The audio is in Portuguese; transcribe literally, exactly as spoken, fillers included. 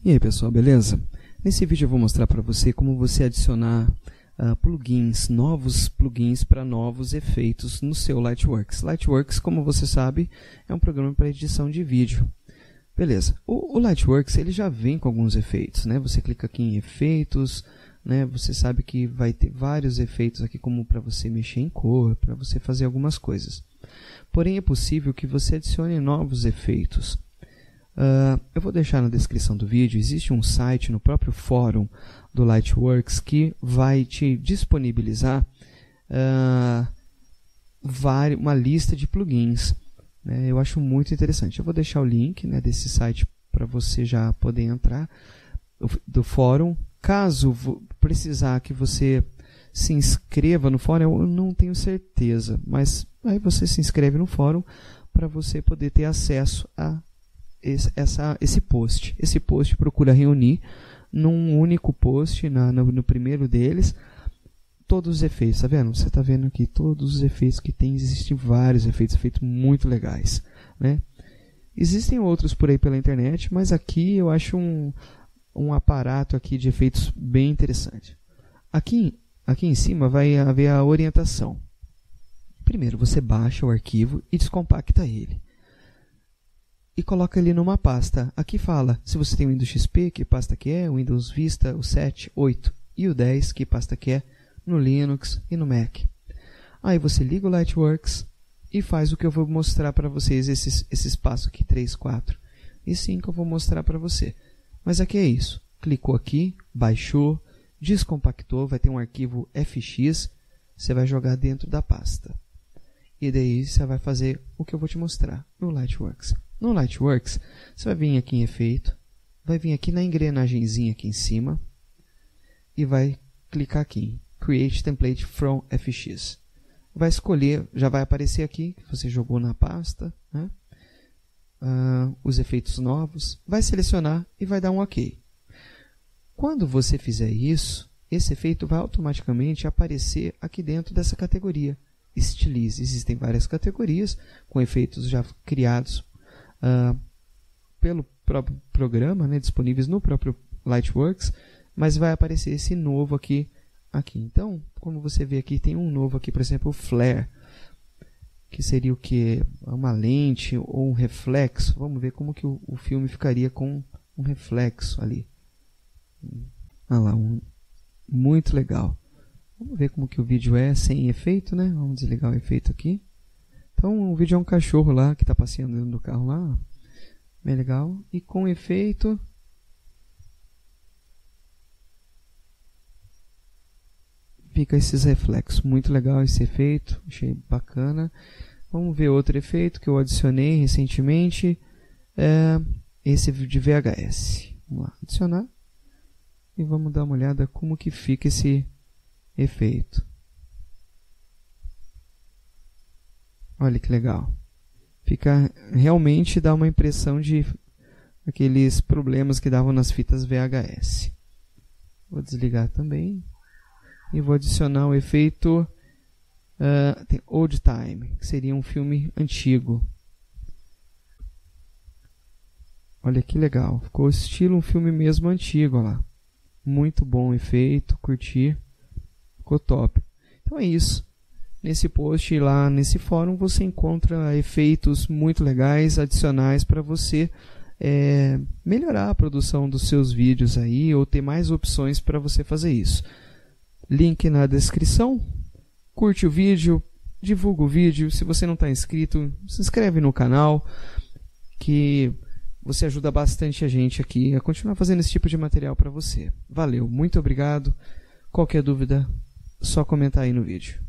E aí pessoal, beleza? Nesse vídeo eu vou mostrar para você como você adicionar uh, plugins, novos plugins para novos efeitos no seu Lightworks. Lightworks, como você sabe, é um programa para edição de vídeo. Beleza, o, o Lightworks ele já vem com alguns efeitos, né? Você clica aqui em efeitos, né? Você sabe que vai ter vários efeitos aqui como para você mexer em cor, para você fazer algumas coisas. Porém é possível que você adicione novos efeitos. Uh, eu vou deixar na descrição do vídeo, existe um site no próprio fórum do Lightworks que vai te disponibilizar uh, uma lista de plugins. Né? Eu acho muito interessante. Eu vou deixar o link, né, desse site para você já poder entrar do fórum. Caso precisar que você se inscreva no fórum, eu não tenho certeza, mas aí você se inscreve no fórum para você poder ter acesso a Esse, essa, esse post. Esse post procura reunir num único post, na, no, no primeiro deles, todos os efeitos. Tá vendo? Você está vendo aqui todos os efeitos que tem. Existem vários efeitos, efeitos muito legais. Né? Existem outros por aí pela internet, mas aqui eu acho um, um aparato aqui de efeitos bem interessante. Aqui, aqui em cima vai haver a orientação. Primeiro você baixa o arquivo e descompacta ele. E coloca ele numa pasta. Aqui fala, se você tem o Windows X P, que pasta que é, o Windows Vista, o sete, oito e o dez, que pasta que é, no Linux e no Mac. Aí você liga o Lightworks e faz o que eu vou mostrar para vocês, esses, esses passos aqui, três, quatro e cinco eu vou mostrar para você. Mas aqui é isso, clicou aqui, baixou, descompactou, vai ter um arquivo F X, você vai jogar dentro da pasta. E daí você vai fazer o que eu vou te mostrar no Lightworks. No Lightworks, você vai vir aqui em efeito, vai vir aqui na engrenagemzinha aqui em cima e vai clicar aqui em Create Template from F X. Vai escolher, já vai aparecer aqui que você jogou na pasta, né? uh, os efeitos novos, vai selecionar e vai dar um OK. Quando você fizer isso, esse efeito vai automaticamente aparecer aqui dentro dessa categoria. Stylize. Existem várias categorias com efeitos já criados Uh, pelo próprio programa, né, disponíveis no próprio Lightworks, mas vai aparecer esse novo aqui, aqui. Então, como você vê aqui, tem um novo aqui, por exemplo, o Flare, que seria o que? Uma lente ou um reflexo. Vamos ver como que o, o filme ficaria com um reflexo ali. Ah lá, um, muito legal. Vamos ver como que o vídeo é sem efeito, né? Vamos desligar o efeito aqui. Então o vídeo é um cachorro lá que está passeando dentro do carro lá, bem legal, e com efeito fica esses reflexos, muito legal esse efeito, achei bacana. Vamos ver outro efeito que eu adicionei recentemente, é esse de V H S. Vamos lá, adicionar e vamos dar uma olhada como que fica esse efeito. Olha que legal. Fica, realmente dá uma impressão de aqueles problemas que davam nas fitas V H S. Vou desligar também. E vou adicionar o efeito uh, tem Old Time, que seria um filme antigo. Olha que legal. Ficou estilo um filme mesmo antigo. Olha lá. Muito bom o efeito, curti. Ficou top. Então é isso. Nesse post lá nesse fórum você encontra efeitos muito legais, adicionais para você é, melhorar a produção dos seus vídeos aí ou ter mais opções para você fazer isso. Link na descrição. Curte o vídeo, divulga o vídeo. Se você não está inscrito, se inscreve no canal que você ajuda bastante a gente aqui a continuar fazendo esse tipo de material para você. Valeu, muito obrigado. Qualquer dúvida, só comentar aí no vídeo.